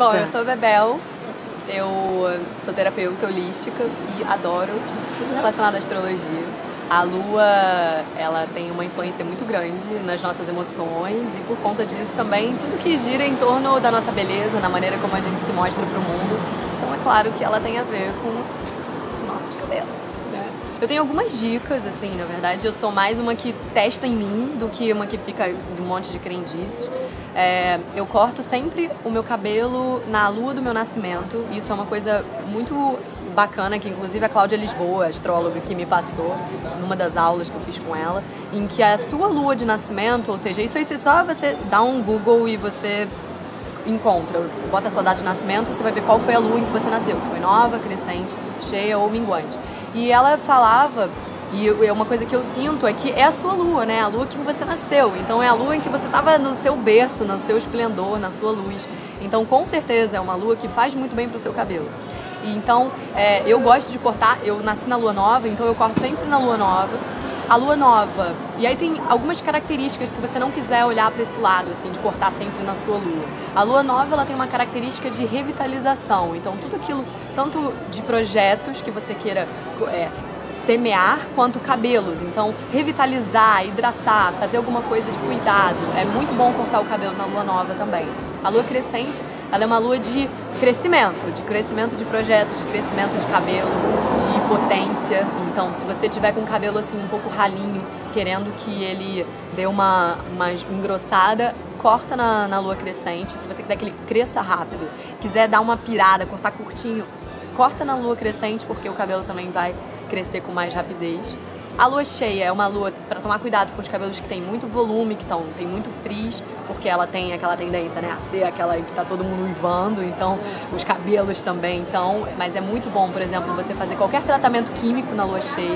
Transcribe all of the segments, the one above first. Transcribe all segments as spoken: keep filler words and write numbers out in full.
Bom, eu sou Bebel, eu sou terapeuta holística e adoro tudo relacionado à astrologia. A Lua, ela tem uma influência muito grande nas nossas emoções e por conta disso também tudo que gira em torno da nossa beleza, na maneira como a gente se mostra para o mundo. Então é claro que ela tem a ver com os nossos cabelos, né? Eu tenho algumas dicas, assim, na verdade eu sou mais uma que testa em mim do que uma que fica de um monte de crendices. É, eu corto sempre o meu cabelo na lua do meu nascimento. Isso é uma coisa muito bacana que inclusive a Cláudia Lisboa, astróloga, que me passou numa das aulas que eu fiz com ela, em que a sua lua de nascimento, ou seja, isso aí é só você dá um Google e você encontra, bota a sua data de nascimento, você vai ver qual foi a lua em que você nasceu, se foi nova, crescente, cheia ou minguante. E ela falava, e é uma coisa que eu sinto, é que é a sua lua, né? A lua que você nasceu. Então é a lua em que você estava no seu berço, no seu esplendor, na sua luz. Então com certeza é uma lua que faz muito bem pro seu cabelo. E, então é, eu gosto de cortar, eu nasci na lua nova, então eu corto sempre na lua nova. A lua nova, e aí tem algumas características se você não quiser olhar para esse lado, assim, de cortar sempre na sua lua. A lua nova, ela tem uma característica de revitalização, então tudo aquilo, tanto de projetos que você queira é, semear, quanto cabelos. Então, revitalizar, hidratar, fazer alguma coisa de cuidado. É muito bom cortar o cabelo na lua nova também. A lua crescente, ela é uma lua de crescimento, de crescimento de projetos, de crescimento de cabelo, de potência. Então, se você tiver com o cabelo assim um pouco ralinho, querendo que ele dê uma, uma engrossada, corta na, na lua crescente. Se você quiser que ele cresça rápido, quiser dar uma pirada, cortar curtinho, corta na lua crescente, porque o cabelo também vai crescer com mais rapidez. A lua cheia é uma lua para tomar cuidado com os cabelos que tem muito volume, que tão, tem muito frizz, porque ela tem aquela tendência, né, a ser aquela que tá todo mundo uivando, então os cabelos também, então, mas é muito bom, por exemplo, você fazer qualquer tratamento químico na lua cheia,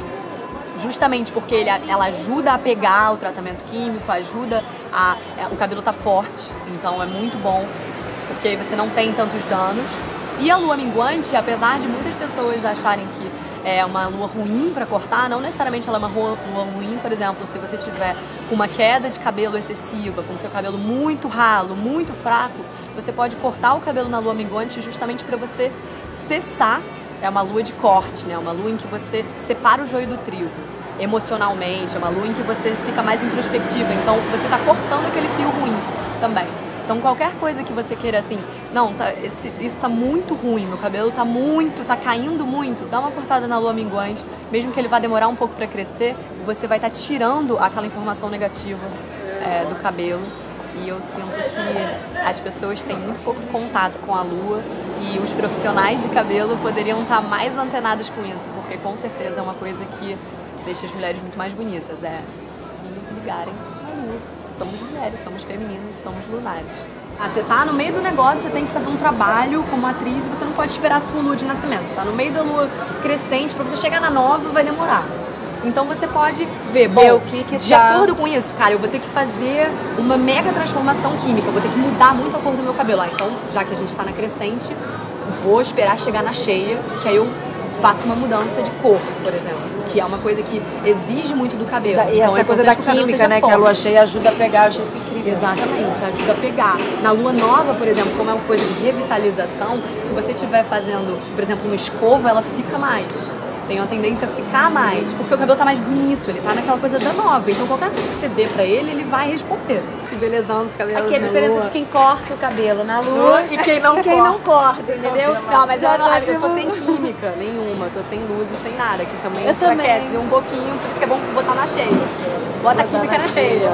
justamente porque ele, ela ajuda a pegar o tratamento químico, ajuda a, o cabelo tá forte, então é muito bom, porque aí você não tem tantos danos. E a lua minguante, apesar de muitas pessoas acharem que é uma lua ruim para cortar, não necessariamente ela é uma lua ruim, por exemplo, se você tiver com uma queda de cabelo excessiva, com seu cabelo muito ralo, muito fraco, você pode cortar o cabelo na lua minguante justamente para você cessar. É uma lua de corte, né? Uma lua em que você separa o joio do trigo emocionalmente, é uma lua em que você fica mais introspectiva, então você está cortando aquele fio ruim também. Então qualquer coisa que você queira assim, não, tá, esse, isso tá muito ruim, meu cabelo tá muito, tá caindo muito, dá uma cortada na lua minguante, mesmo que ele vá demorar um pouco para crescer, você vai estar tá tirando aquela informação negativa é, do cabelo. E eu sinto que as pessoas têm muito pouco contato com a lua e os profissionais de cabelo poderiam estar tá mais antenados com isso, porque com certeza é uma coisa que deixa as mulheres muito mais bonitas, é se ligarem à lua. Somos mulheres, somos femininas, somos lunares. Ah, você tá no meio do negócio, você tem que fazer um trabalho como atriz e você não pode esperar a sua lua de nascimento. Você tá no meio da lua crescente, pra você chegar na nova vai demorar. Então você pode ver, bom, o que que de tá... acordo com isso, cara, eu vou ter que fazer uma mega transformação química, eu vou ter que mudar muito a cor do meu cabelo. Ah, então, já que a gente tá na crescente, vou esperar chegar na cheia, que aí eu faço uma mudança de cor, por exemplo. Que é uma coisa que exige muito do cabelo. E então, essa é coisa da química, né? Que a lua cheia ajuda a pegar, eu achei isso incrível. Exatamente, ajuda a pegar. Na lua nova, por exemplo, como é uma coisa de revitalização, se você estiver fazendo, por exemplo, uma escova, ela fica mais. Tem uma tendência a ficar mais, porque o cabelo tá mais bonito, ele tá naquela coisa da nova. Então qualquer coisa que você dê pra ele, ele vai responder. Se belezando os cabelos. Aqui é a diferença lua. de quem corta o cabelo na lua e quem não, e quem corta. não corta, entendeu? Não, mas eu, não, eu tô sem química nenhuma, eu tô sem luz e sem nada, que também eu enfraquece também. um pouquinho, por isso que é bom botar na cheia. Bota a química na cheia.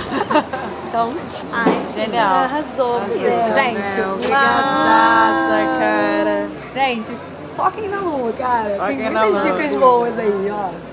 Então, ai, genial. Arrasou. Isso, gente. Obrigada, cara. Gente, foquem na lua, cara. Foquem Tem muitas dicas boas aí, ó.